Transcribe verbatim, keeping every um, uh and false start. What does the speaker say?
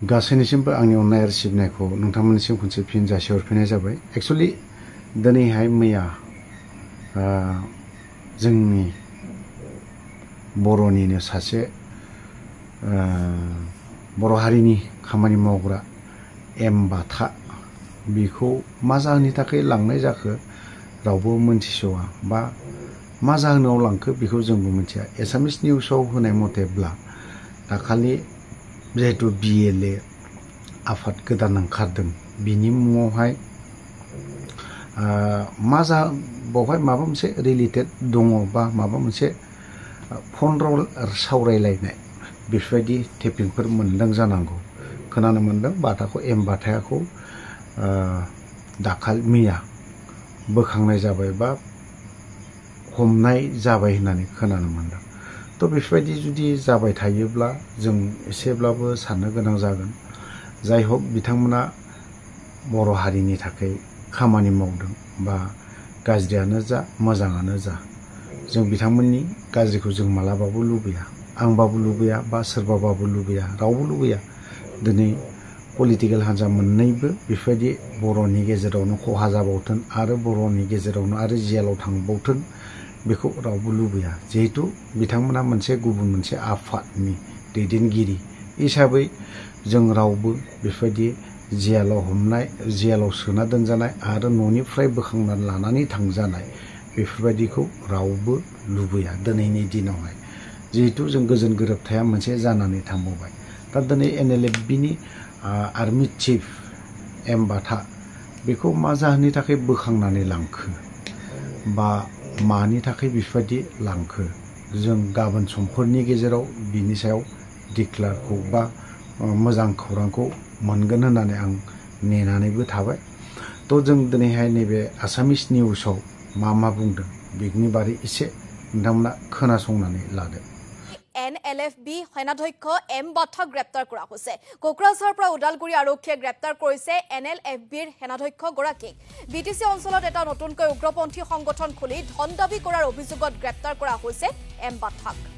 गासैनिसिमबो आंनि अननाय आरो सिबिनायखौ नोंथांमोननिसिम खनसे फिन जासिहरफिननाय जाबाय। एक्चुअली दिनैहाय मैया जोंनि बर'निनो सासे बर' हारिनि खामानि मावग्रा एम बाथा बेखौ मा जाहोननि थाखाय लांनाय जाखो रावबो मोनथिस'आ बा मा जाहोनाव लांखो बेखौ जोंबो मिथिया। एसामिस निउसाव होनाय मथेब्ला दाखालि जिहेतु बि एल ए आफाद गोदान ओंखारदों बिनि मुङावहाय मा जा बावहाय माबा मोनसे रिलेटेड दङ बा माबा मोनसे फन सावरायलायनाय बेफोरबायदि टेपिंफोर मोनदों जानांगौ। खोनानो मोनदों बाथाखौ एम बाथाखौ दाखालि मैया बोखांनाय जाबाय बा हमनाय जाबाय होननानै खोनानो मोनदों। थ' बेफोरबायदि जुदि जाबाय थायोब्ला जों एसेब्लाबो साननो गोनां जागोन। जाय हक बिथांमोना बर' हारिनि थाखाय खामानि मावदों बा गाज्रियानो जा मोजाङानो जा जों बिथांमोननि गाज्रिखौ जों मालाबाबो लुबैया। आंबाबो लुबैया बा सोरबाबाबो लुबैया, रावबो लुबैया। दिनै पलिटिकेल हान्जा मोननैबो बेफोरबायदि बर'नि गेजेरावनो खहा जाबावथों आरो बर'नि गेजेरावनो आरो जेलाव थांबावथों बेखौ रावबो लुबैया। जिहेतु बिथांमोना मोनसे गुबुन मोनसे आफादनि दैदेनगिरि हिसाबै जों रावबो बेफोरबायदि जेलाव हमनाय जेलाव सोना दोनजानाय आरो न'निफ्राय बोखांनानै लानानै थांजानाय बेफोरबायदिखौ रावबो लुबैया दिनैनि दिनावहाय। जिहेतु जों गोजोन गोरोबथाया मोनसे जानानै थांबावबाय। दा दिनै एन एल एफ बिनि आर्मि चिफ एम बाथा बेखौ मा जाहोननि थाखाय बोखांनानै लांखो बा मानि थाखाय बेफोरबायदि लांखो जों गाबोन समफोरनि गेजेराव बिनि सायाव डिक्लारखौ बा मोजां खौरांखौ मोनगोन होननानै आं नेनानैबो थाबाय। थ' जों दिनैहाय नैबे आसामिस निउसाव मा मा बुंदों बेनि बारै एसे नोंथांमोना खोनासंनानै लादो। এন এল এফ বি সেনাধ্যক্ষ এম বাথাক গ্ৰেপ্তাৰ কৰা হৈছে। কোকৰাঝাৰৰ পৰা ওদালগুৰি আৰক্ষীয়ে গ্ৰেপ্তাৰ কৰিছে এন এল এফ বিৰ সেনাধ্যক্ষগৰাকীক। বি টি চি অঞ্চলত এটা নতুনকৈ উগ্ৰপন্থী সংগঠন খুলি ধন দাবী কৰাৰ অভিযোগত গ্ৰেপ্তাৰ কৰা হৈছে এম বাথাক।